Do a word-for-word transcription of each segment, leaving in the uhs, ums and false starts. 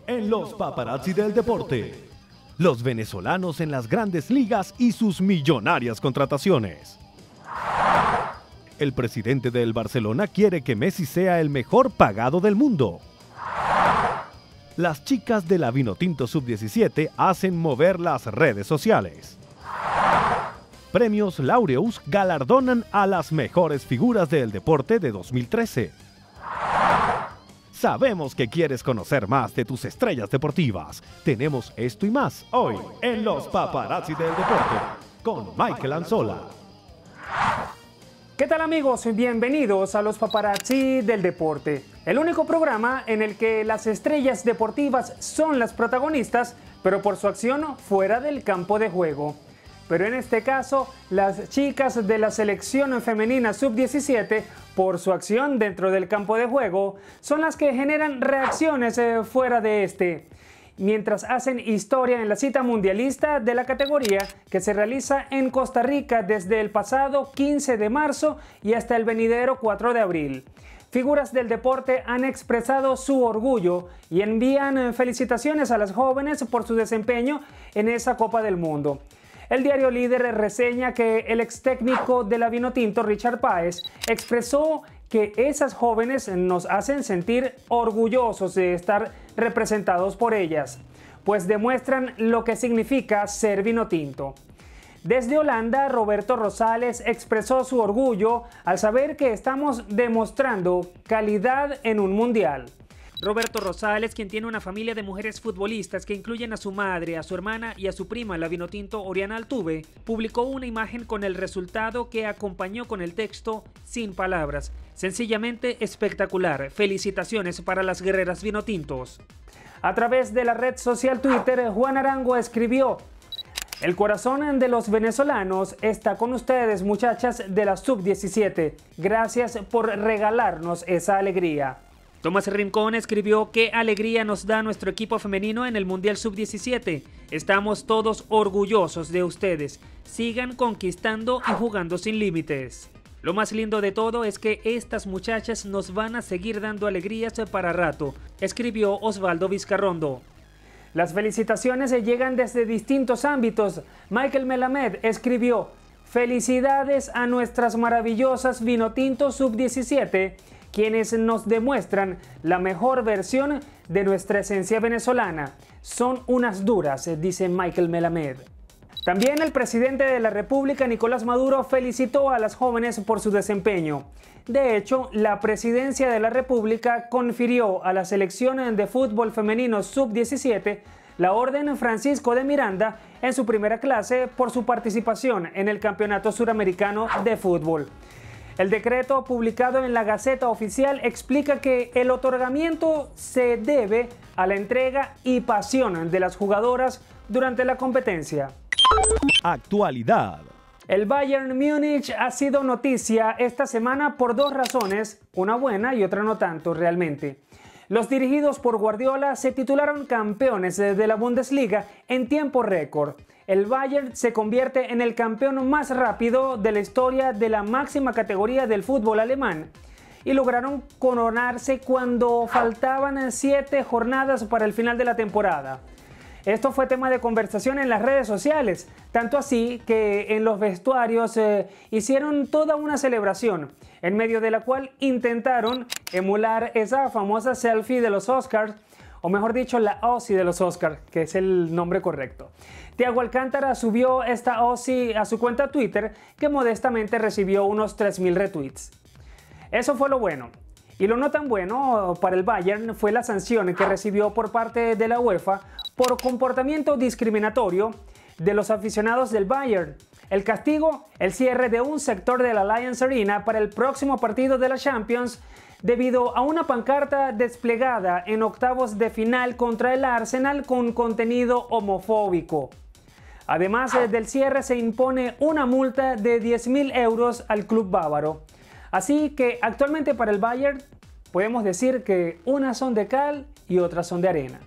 en los paparazzi del deporte. Los venezolanos en las grandes ligas y sus millonarias contrataciones. El presidente del Barcelona quiere que Messi sea el mejor pagado del mundo. Las chicas de la Vinotinto sub diecisiete hacen mover las redes sociales. Premios Laureus galardonan a las mejores figuras del deporte de dos mil trece. Sabemos que quieres conocer más de tus estrellas deportivas. Tenemos esto y más hoy en Los Paparazzi del Deporte con Michael Anzola. ¿Qué tal, amigos? Bienvenidos a Los Paparazzi del Deporte, el único programa en el que las estrellas deportivas son las protagonistas, pero por su acción fuera del campo de juego. Pero en este caso, las chicas de la selección femenina sub diecisiete, por su acción dentro del campo de juego, son las que generan reacciones eh, fuera de este, mientras hacen historia en la cita mundialista de la categoría que se realiza en Costa Rica desde el pasado quince de marzo y hasta el venidero cuatro de abril. Figuras del deporte han expresado su orgullo y envían felicitaciones a las jóvenes por su desempeño en esa Copa del Mundo. El diario Líder reseña que el ex técnico de la Vinotinto, Richard Páez, expresó que esas jóvenes nos hacen sentir orgullosos de estar representados por ellas, pues demuestran lo que significa ser Vinotinto. Desde Holanda, Roberto Rosales expresó su orgullo al saber que estamos demostrando calidad en un mundial. Roberto Rosales, quien tiene una familia de mujeres futbolistas que incluyen a su madre, a su hermana y a su prima, la Vinotinto Oriana Altuve, publicó una imagen con el resultado que acompañó con el texto "Sin palabras". Sencillamente espectacular. Felicitaciones para las guerreras Vinotintos. A través de la red social Twitter, Juan Arango escribió: "El corazón de los venezolanos está con ustedes, muchachas de la sub diecisiete. Gracias por regalarnos esa alegría". Tomás Rincón escribió: "Qué alegría nos da nuestro equipo femenino en el Mundial sub diecisiete. Estamos todos orgullosos de ustedes. Sigan conquistando y jugando sin límites. Lo más lindo de todo es que estas muchachas nos van a seguir dando alegrías para rato", escribió Osvaldo Vizcarrondo. Las felicitaciones llegan desde distintos ámbitos. Michael Melamed escribió: "Felicidades a nuestras maravillosas Vinotinto sub diecisiete, quienes nos demuestran la mejor versión de nuestra esencia venezolana. Son unas duras", dice Michael Melamed. También el presidente de la República, Nicolás Maduro, felicitó a las jóvenes por su desempeño. De hecho, la presidencia de la República confirió a la selección de fútbol femenino sub diecisiete la Orden Francisco de Miranda en su primera clase por su participación en el Campeonato Suramericano de Fútbol. El decreto publicado en la Gaceta Oficial explica que el otorgamiento se debe a la entrega y pasión de las jugadoras durante la competencia. Actualidad. El Bayern Múnich ha sido noticia esta semana por dos razones, una buena y otra no tanto realmente. Los dirigidos por Guardiola se titularon campeones de la Bundesliga en tiempo récord. El Bayern se convierte en el campeón más rápido de la historia de la máxima categoría del fútbol alemán y lograron coronarse cuando faltaban siete jornadas para el final de la temporada. Esto fue tema de conversación en las redes sociales, tanto así que en los vestuarios eh, hicieron toda una celebración, en medio de la cual intentaron emular esa famosa selfie de los Oscars, o mejor dicho, la Ozzy de los Oscars, que es el nombre correcto. Thiago Alcántara subió esta Ozzy a su cuenta Twitter, que modestamente recibió unos tres mil retweets. Eso fue lo bueno. Y lo no tan bueno para el Bayern fue la sanción que recibió por parte de la UEFA por comportamiento discriminatorio de los aficionados del Bayern. El castigo, el cierre de un sector de la Allianz Arena para el próximo partido de la Champions debido a una pancarta desplegada en octavos de final contra el Arsenal con contenido homofóbico. Además del cierre, se impone una multa de diez mil euros al club bávaro. Así que actualmente para el Bayern podemos decir que unas son de cal y otras son de arena.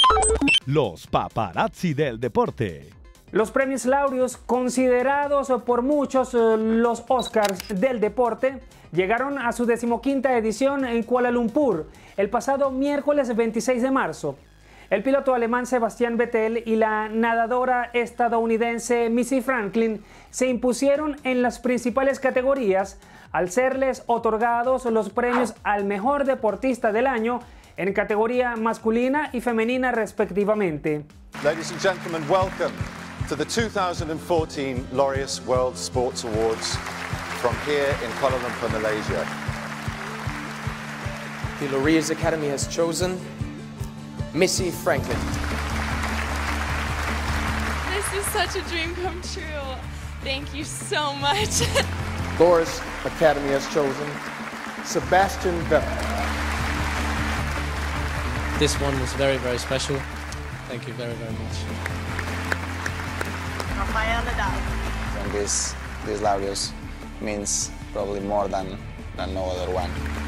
Los paparazzi del deporte. Los premios Laureus, considerados por muchos los Oscars del deporte, llegaron a su decimoquinta edición en Kuala Lumpur el pasado miércoles veintiséis de marzo. El piloto alemán Sebastian Vettel y la nadadora estadounidense Missy Franklin se impusieron en las principales categorías al serles otorgados los premios al mejor deportista del año en categoría masculina y femenina respectivamente. Ladies and gentlemen, welcome to the two thousand fourteen Laureus World Sports Awards from here in Kuala Lumpur, Malaysia. The Laureus Academy has chosen Missy Franklin. This is such a dream come true. Thank you so much. Laureus Academy has chosen Sebastian Vettel. This one was very, very special. Thank you very, very much. Rafael Nadal. And this, this Laureus means probably more than, than no other one.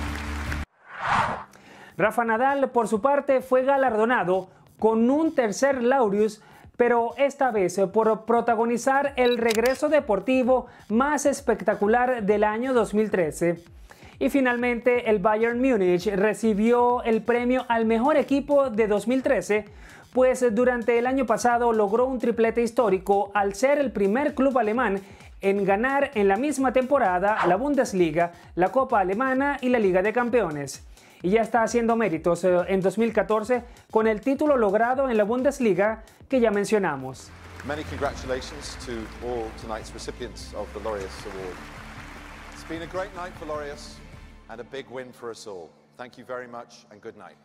Rafa Nadal, por su parte, fue galardonado con un tercer Laureus, pero esta vez por protagonizar el regreso deportivo más espectacular del año dos mil trece. Y finalmente el Bayern Múnich recibió el premio al mejor equipo de dos mil trece, pues durante el año pasado logró un triplete histórico al ser el primer club alemán en ganar en la misma temporada la Bundesliga, la Copa Alemana y la Liga de Campeones. Y ya está haciendo méritos en dos mil catorce con el título logrado en la Bundesliga que ya mencionamos. Many congratulations to all tonight's recipients of the Laureus Award. It's been a great night for Laureus and a big win for us all. Thank you very much and good night.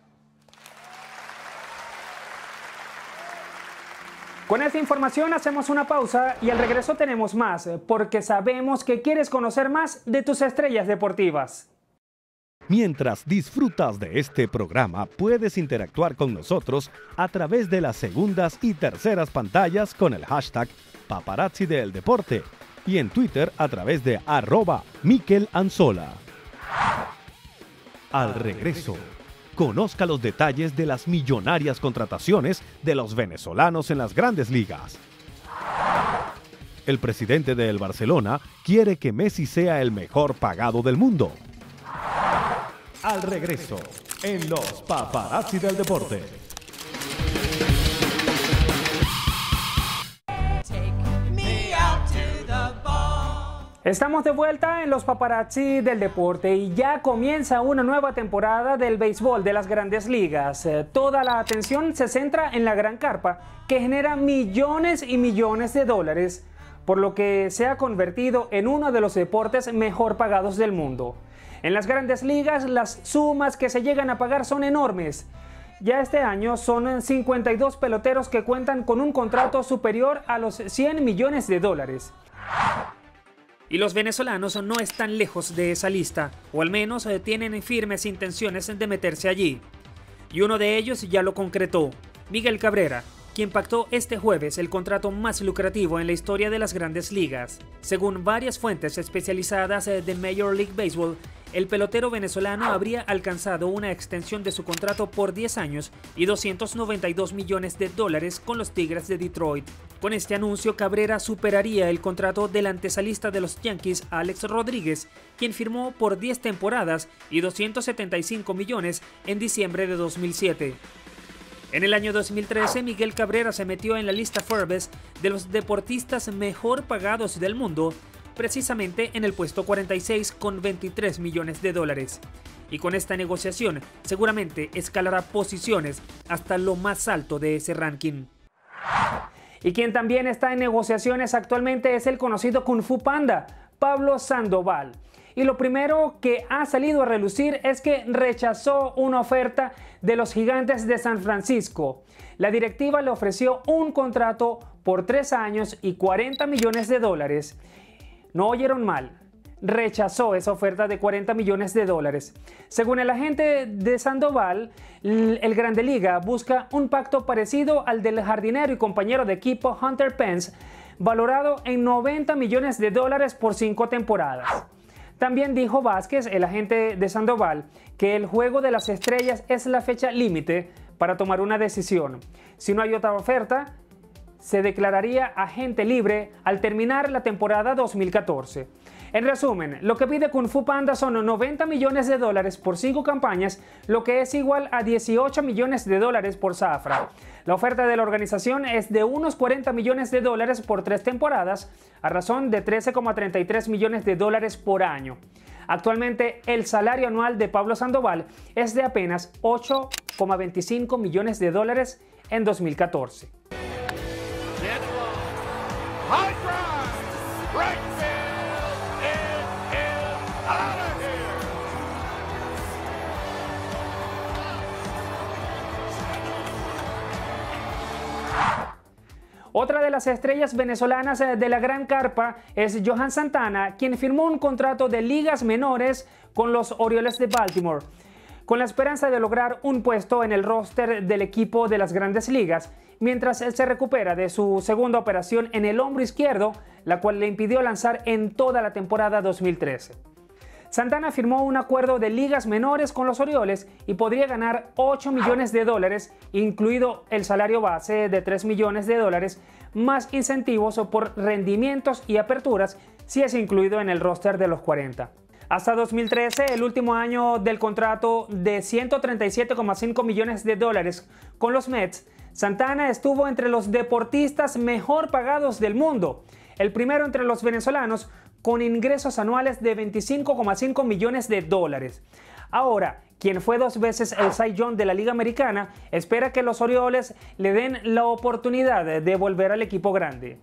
Con esta información hacemos una pausa y al regreso tenemos más, porque sabemos que quieres conocer más de tus estrellas deportivas. Mientras disfrutas de este programa, puedes interactuar con nosotros a través de las segundas y terceras pantallas con el hashtag Paparazzi del Deporte y en Twitter a través de arroba Mikel Anzola. Al regreso, conozca los detalles de las millonarias contrataciones de los venezolanos en las grandes ligas. El presidente del Barcelona quiere que Messi sea el mejor pagado del mundo. Al regreso, en los Paparazzi del Deporte. Estamos de vuelta en los Paparazzi del Deporte y ya comienza una nueva temporada del béisbol de las grandes ligas. Eh, toda la atención se centra en la gran carpa, que genera millones y millones de dólares, por lo que se ha convertido en uno de los deportes mejor pagados del mundo. En las grandes ligas, las sumas que se llegan a pagar son enormes. Ya este año son cincuenta y dos peloteros que cuentan con un contrato superior a los cien millones de dólares. Y los venezolanos no están lejos de esa lista, o al menos tienen firmes intenciones de meterse allí. Y uno de ellos ya lo concretó, Miguel Cabrera, quien pactó este jueves el contrato más lucrativo en la historia de las grandes ligas. Según varias fuentes especializadas de Major League Baseball, el pelotero venezolano habría alcanzado una extensión de su contrato por diez años y doscientos noventa y dos millones de dólares con los Tigres de Detroit. Con este anuncio, Cabrera superaría el contrato del antesalista de los Yankees, Alex Rodríguez, quien firmó por diez temporadas y doscientos setenta y cinco millones en diciembre de dos mil siete. En el año dos mil trece, Miguel Cabrera se metió en la lista Forbes de los deportistas mejor pagados del mundo, precisamente en el puesto cuarenta y seis con veintitrés millones de dólares. Y con esta negociación seguramente escalará posiciones hasta lo más alto de ese ranking. Y quien también está en negociaciones actualmente es el conocido Kung Fu Panda, Pablo Sandoval. Y lo primero que ha salido a relucir es que rechazó una oferta de los Gigantes de San Francisco. La directiva le ofreció un contrato por tres años y cuarenta millones de dólares. No oyeron mal, rechazó esa oferta de cuarenta millones de dólares. Según el agente de Sandoval, el Grande Liga busca un pacto parecido al del jardinero y compañero de equipo Hunter Pence, valorado en noventa millones de dólares por cinco temporadas. También dijo Vázquez, el agente de Sandoval, que el juego de las estrellas es la fecha límite para tomar una decisión. Si no hay otra oferta, se declararía agente libre al terminar la temporada dos mil catorce. En resumen, lo que pide Kung Fu Panda son noventa millones de dólares por cinco campañas, lo que es igual a dieciocho millones de dólares por Zafra. La oferta de la organización es de unos cuarenta millones de dólares por tres temporadas, a razón de trece coma treinta y tres millones de dólares por año. Actualmente, el salario anual de Pablo Sandoval es de apenas ocho coma veinticinco millones de dólares en dos mil catorce. Otra de las estrellas venezolanas de la Gran Carpa es Johan Santana, quien firmó un contrato de ligas menores con los Orioles de Baltimore, con la esperanza de lograr un puesto en el roster del equipo de las Grandes Ligas, mientras él se recupera de su segunda operación en el hombro izquierdo, la cual le impidió lanzar en toda la temporada dos mil trece. Santana firmó un acuerdo de ligas menores con los Orioles y podría ganar ocho millones de dólares, incluido el salario base de tres millones de dólares, más incentivos por rendimientos y aperturas si es incluido en el roster de los cuarenta. Hasta dos mil trece, el último año del contrato de ciento treinta y siete coma cinco millones de dólares con los Mets, Santana estuvo entre los deportistas mejor pagados del mundo, el primero entre los venezolanos, con ingresos anuales de veinticinco coma cinco millones de dólares. Ahora, quien fue dos veces el Cy Young de la Liga Americana, espera que los Orioles le den la oportunidad de volver al equipo grande.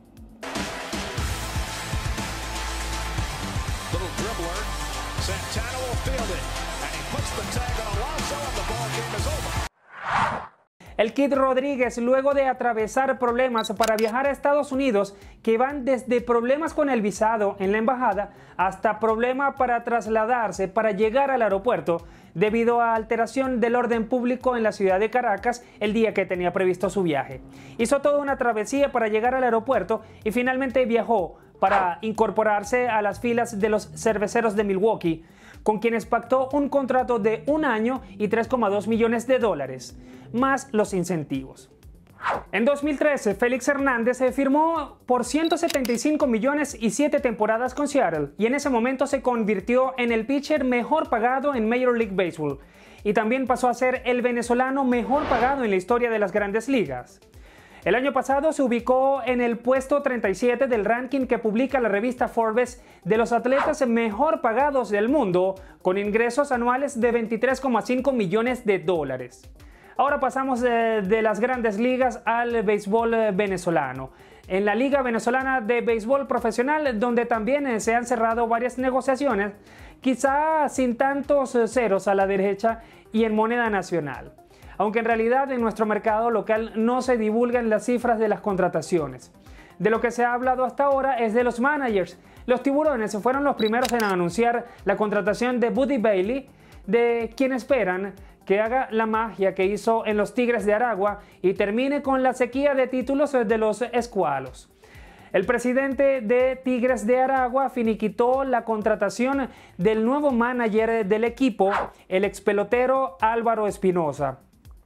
El Kid Rodríguez, luego de atravesar problemas para viajar a Estados Unidos, que van desde problemas con el visado en la embajada hasta problemas para trasladarse para llegar al aeropuerto, debido a alteración del orden público en la ciudad de Caracas el día que tenía previsto su viaje. Hizo toda una travesía para llegar al aeropuerto y finalmente viajó para incorporarse a las filas de los Cerveceros de Milwaukee, con quienes pactó un contrato de un año y tres coma dos millones de dólares, más los incentivos. En dos mil trece, Félix Hernández se firmó por ciento setenta y cinco millones y siete temporadas con Seattle, y en ese momento se convirtió en el pitcher mejor pagado en Major League Baseball, y también pasó a ser el venezolano mejor pagado en la historia de las Grandes Ligas. El año pasado se ubicó en el puesto treinta y siete del ranking que publica la revista Forbes de los atletas mejor pagados del mundo, con ingresos anuales de veintitrés coma cinco millones de dólares. Ahora pasamos de, de las Grandes Ligas al béisbol venezolano. En la Liga Venezolana de Béisbol Profesional, donde también se han cerrado varias negociaciones, quizá sin tantos ceros a la derecha y en moneda nacional. Aunque en realidad en nuestro mercado local no se divulgan las cifras de las contrataciones. De lo que se ha hablado hasta ahora es de los managers. Los Tiburones fueron los primeros en anunciar la contratación de Buddy Bailey, de quien esperan que haga la magia que hizo en los Tigres de Aragua y termine con la sequía de títulos de los Escualos. El presidente de Tigres de Aragua finiquitó la contratación del nuevo manager del equipo, el expelotero Álvaro Espinosa.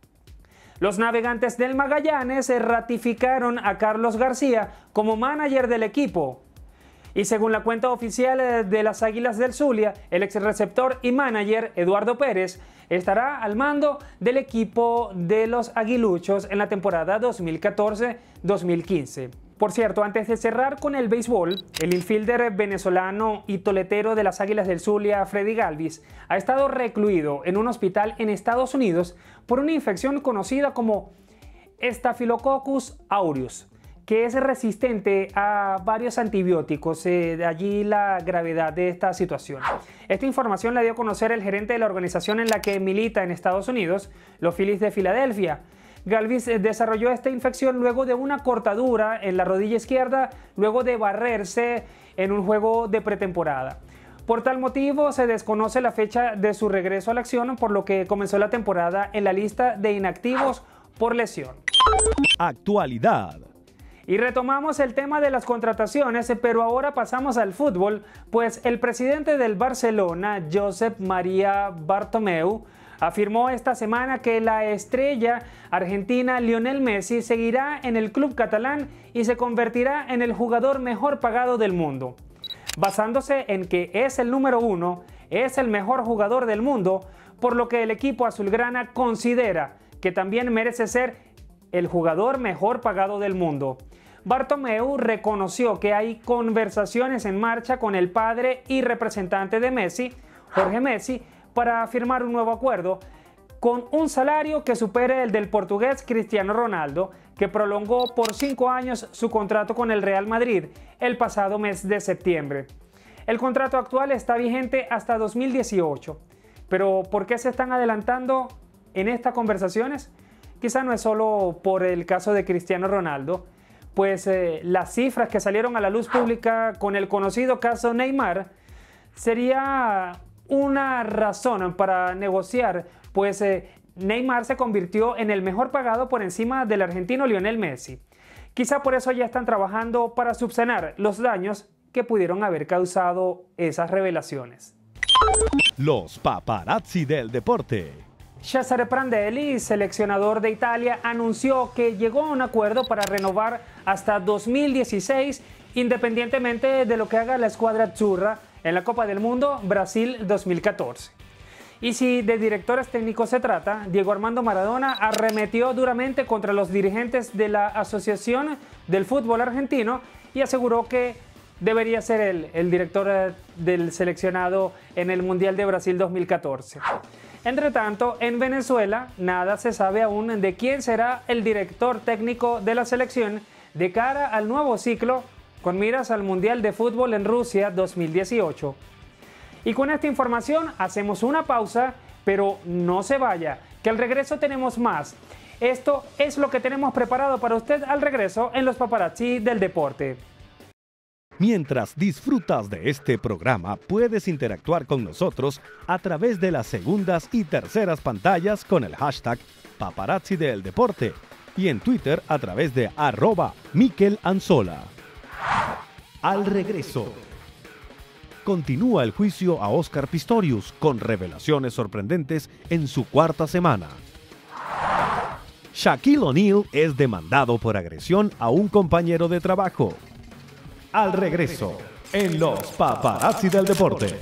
Los Navegantes del Magallanes ratificaron a Carlos García como manager del equipo. Y según la cuenta oficial de las Águilas del Zulia, el ex receptor y manager Eduardo Pérez estará al mando del equipo de los Aguiluchos en la temporada dos mil catorce dos mil quince. Por cierto, antes de cerrar con el béisbol, el infielder venezolano y toletero de las Águilas del Zulia, Freddy Galvis, ha estado recluido en un hospital en Estados Unidos por una infección conocida como Staphylococcus aureus, que es resistente a varios antibióticos, eh, de allí la gravedad de esta situación. Esta información la dio a conocer el gerente de la organización en la que milita en Estados Unidos, los Phillies de Filadelfia. Galvis desarrolló esta infección luego de una cortadura en la rodilla izquierda, luego de barrerse en un juego de pretemporada. Por tal motivo, se desconoce la fecha de su regreso a la acción, por lo que comenzó la temporada en la lista de inactivos por lesión. Actualidad. Y retomamos el tema de las contrataciones, pero ahora pasamos al fútbol, pues el presidente del Barcelona, Josep María Bartomeu, afirmó esta semana que la estrella argentina Lionel Messi seguirá en el club catalán y se convertirá en el jugador mejor pagado del mundo. basándose en que es el número uno, es el mejor jugador del mundo, por lo que el equipo azulgrana considera que también merece ser el jugador mejor pagado del mundo. Bartomeu reconoció que hay conversaciones en marcha con el padre y representante de Messi, Jorge Messi, para firmar un nuevo acuerdo con un salario que supere el del portugués Cristiano Ronaldo, que prolongó por cinco años su contrato con el Real Madrid el pasado mes de septiembre. El contrato actual está vigente hasta dos mil dieciocho, pero ¿por qué se están adelantando en estas conversaciones? Quizá no es solo por el caso de Cristiano Ronaldo, pues eh, las cifras que salieron a la luz pública con el conocido caso Neymar sería una razón para negociar, pues eh, Neymar se convirtió en el mejor pagado por encima del argentino Lionel Messi. Quizá por eso ya están trabajando para subsanar los daños que pudieron haber causado esas revelaciones. Los paparazzi del deporte. Cesare Prandelli, seleccionador de Italia, anunció que llegó a un acuerdo para renovar hasta dos mil dieciséis, independientemente de lo que haga la escuadra azzurra en la Copa del Mundo Brasil dos mil catorce. Y si de directores técnicos se trata, Diego Armando Maradona arremetió duramente contra los dirigentes de la Asociación del Fútbol Argentino y aseguró que debería ser él el director del seleccionado en el Mundial de Brasil dos mil catorce. Entre tanto, en Venezuela nada se sabe aún de quién será el director técnico de la selección de cara al nuevo ciclo con miras al Mundial de Fútbol en Rusia dos mil dieciocho. Y con esta información hacemos una pausa, pero no se vaya, que al regreso tenemos más. Esto es lo que tenemos preparado para usted al regreso en los paparazzi del deporte. Mientras disfrutas de este programa, puedes interactuar con nosotros a través de las segundas y terceras pantallas con el hashtag Paparazzi del Deporte y en Twitter a través de arroba Mikel Anzola. Al regreso, continúa el juicio a Oscar Pistorius con revelaciones sorprendentes en su cuarta semana. Shaquille O'Neal es demandado por agresión a un compañero de trabajo. Al regreso, en los paparazzi del deporte.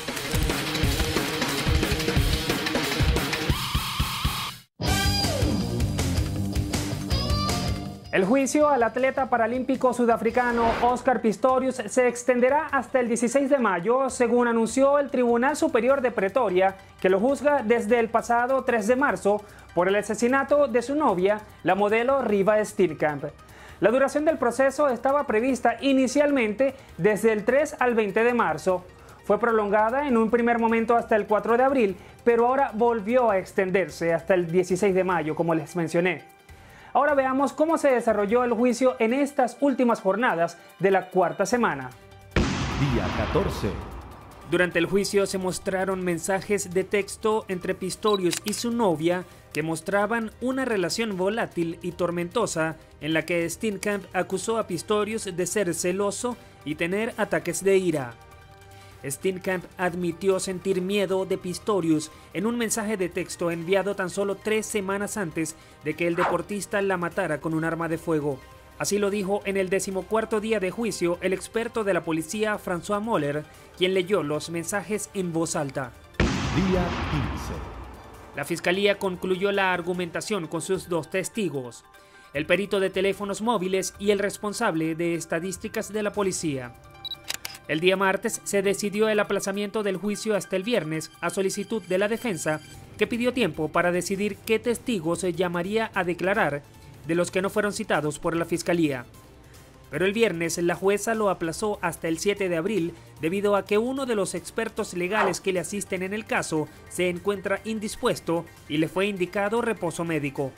El juicio al atleta paralímpico sudafricano Oscar Pistorius se extenderá hasta el dieciséis de mayo, según anunció el Tribunal Superior de Pretoria, que lo juzga desde el pasado tres de marzo por el asesinato de su novia, la modelo Reeva Steenkamp. La duración del proceso estaba prevista inicialmente desde el tres al veinte de marzo. Fue prolongada en un primer momento hasta el cuatro de abril, pero ahora volvió a extenderse hasta el dieciséis de mayo, como les mencioné. Ahora veamos cómo se desarrolló el juicio en estas últimas jornadas de la cuarta semana. Día catorce. Durante el juicio se mostraron mensajes de texto entre Pistorius y su novia que mostraban una relación volátil y tormentosa en la que Steenkamp acusó a Pistorius de ser celoso y tener ataques de ira. Steenkamp admitió sentir miedo de Pistorius en un mensaje de texto enviado tan solo tres semanas antes de que el deportista la matara con un arma de fuego. Así lo dijo en el decimocuarto día de juicio el experto de la policía François Moller, quien leyó los mensajes en voz alta. Día quince. La fiscalía concluyó la argumentación con sus dos testigos, el perito de teléfonos móviles y el responsable de estadísticas de la policía. El día martes se decidió el aplazamiento del juicio hasta el viernes a solicitud de la defensa, que pidió tiempo para decidir qué testigos se llamaría a declarar de los que no fueron citados por la fiscalía. Pero el viernes la jueza lo aplazó hasta el siete de abril debido a que uno de los expertos legales que le asisten en el caso se encuentra indispuesto y le fue indicado reposo médico.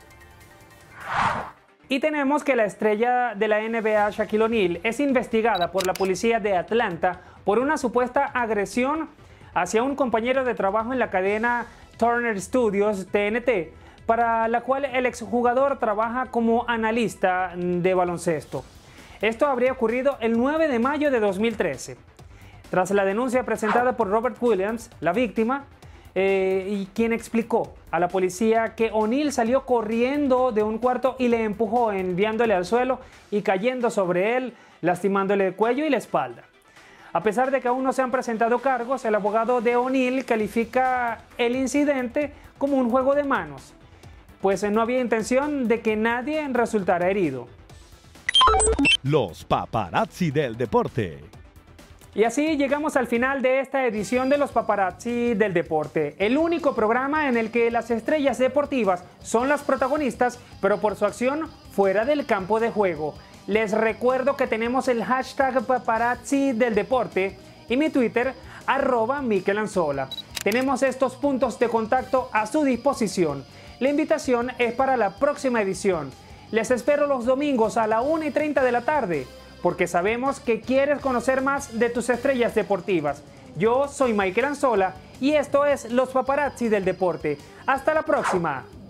Y tenemos que la estrella de la N B A, Shaquille O'Neal, es investigada por la policía de Atlanta por una supuesta agresión hacia un compañero de trabajo en la cadena Turner Studios T N T, para la cual el exjugador trabaja como analista de baloncesto. Esto habría ocurrido el nueve de mayo de dos mil trece. Tras la denuncia presentada por Robert Williams, la víctima, eh, y quien explicó a la policía que O'Neal salió corriendo de un cuarto y le empujó, enviándole al suelo y cayendo sobre él, lastimándole el cuello y la espalda. A pesar de que aún no se han presentado cargos, el abogado de O'Neal califica el incidente como un juego de manos, pues no había intención de que nadie resultara herido. Los paparazzi del deporte. Y así llegamos al final de esta edición de los paparazzi del deporte, el único programa en el que las estrellas deportivas son las protagonistas, pero por su acción fuera del campo de juego. Les recuerdo que tenemos el hashtag paparazzi del deporte y mi Twitter, arroba Mikel Anzola. Tenemos estos puntos de contacto a su disposición. La invitación es para la próxima edición. Les espero los domingos a la una y treinta de la tarde, porque sabemos que quieres conocer más de tus estrellas deportivas. Yo soy Mikel Anzola y esto es Los Paparazzi del Deporte. Hasta la próxima.